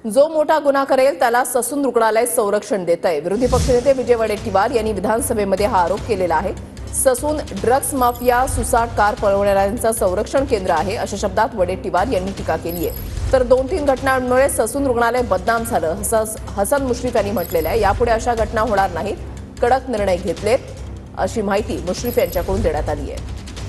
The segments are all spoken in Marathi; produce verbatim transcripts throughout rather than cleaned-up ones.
जो मोठा गुन्हा करेल त्याला ससून रुग्णालय संरक्षण देत आहे। विरोधी पक्षनेते विजय वडेट्टीवार यांनी विधानसभेमध्ये हा आरोप केलेला आहे। ससून ड्रग्ज माफिया सुसाट कार पळवणाऱ्यांचं संरक्षण केंद्र आहे अशा शब्दात वडेट्टीवार यांनी टीका केली आहे। तर दोन तीन घटनांमुळे ससून रुग्णालय बदनाम झालं हसन मुश्रीफ यांनी म्हटलेलं आहे। यापुढे अशा घटना होणार नाहीत, कडक निर्णय घेतलेत अशी माहिती मुश्रीफ यांच्याकडून देण्यात आली आहे।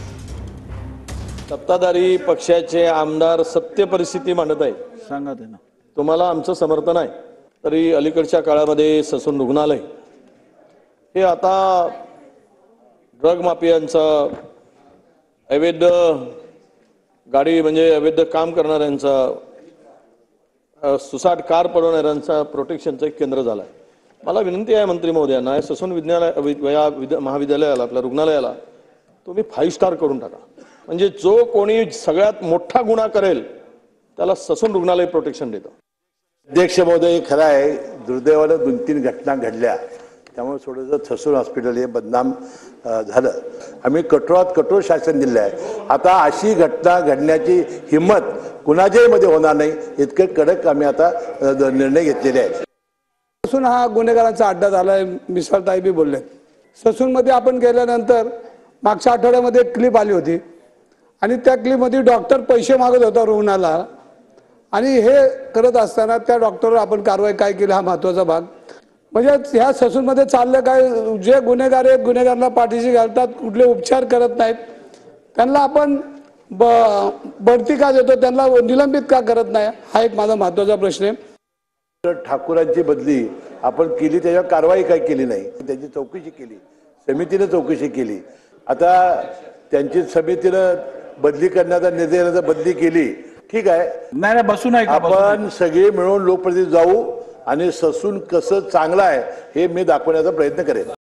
सत्ताधारी पक्षाचे आमदार सत्य परिस्थिती मांडत आहे। सांगा ते ना, तुम्हाला आमचं समर्थन आहे। तरी अलीकडच्या काळामध्ये ससून रुग्णालय हे आता ड्रग माफियांचा, अवैध गाडी म्हणजे अवैध काम करणाऱ्यांचा, सुसाट कार पळवणाऱ्यांचा प्रोटेक्शनचं एक केंद्र झालं आहे। मला विनंती आहे मंत्री महोदयांना, ससून विद्यालय महाविद्यालयाला आपल्या रुग्णालयाला तुम्ही फाईव्ह स्टार करून टाका। म्हणजे जो कोणी सगळ्यात मोठा गुन्हा करेल त्याला ससून रुग्णालय प्रोटेक्शन देतं। अध्यक्ष महोदय, खरं आहे दुर्दैवानं दोन तीन घटना घडल्या, त्यामुळे थोडंसं ससून हॉस्पिटल हे बदनाम झालं। आम्ही कठोरात कठोर शासन दिलं आहे। आता अशी घटना घडण्याची हिंमत कुणाच्याही मध्ये होणार नाही, इतके कडक आम्ही आता निर्णय घेतलेले आहेत। ससून हा गुन्हेगारांचा अड्डा झालाय, मिसाळताई बी बोलले। ससूनमध्ये आपण गेल्यानंतर मागच्या आठवड्यामध्ये एक क्लिप आली होती आणि त्या क्लिपमध्ये डॉक्टर पैसे मागत होता रुग्णाला, आणि हे करत असताना त्या डॉक्टरवर आपण कारवाई काय केली हा महत्त्वाचा भाग। म्हणजे ह्या ससूनमध्ये चाललं काय, जे गुन्हेगार आहेत गुन्हेगारांना पाठीशी घालतात, कुठले उपचार करत नाहीत, त्यांना आपण ब बढती का देतो, त्यांना निलंबित का करत नाही, हा एक माझा महत्त्वाचा प्रश्न आहे। ठाकूरांची बदली आपण केली, त्याच्यावर कारवाई काय केली नाही, त्याची चौकशी केली, समितीने चौकशी केली। आता त्यांची समितीनं बदली करण्याचा निर्णय बदली केली, ठीक आहे, नाही नाही बसू नाही, आपण सगळे मिळून लोकप्रतिनिधी जाऊ आणि ससून कसं चांगलं आहे हे मी दाखवण्याचा प्रयत्न करेन।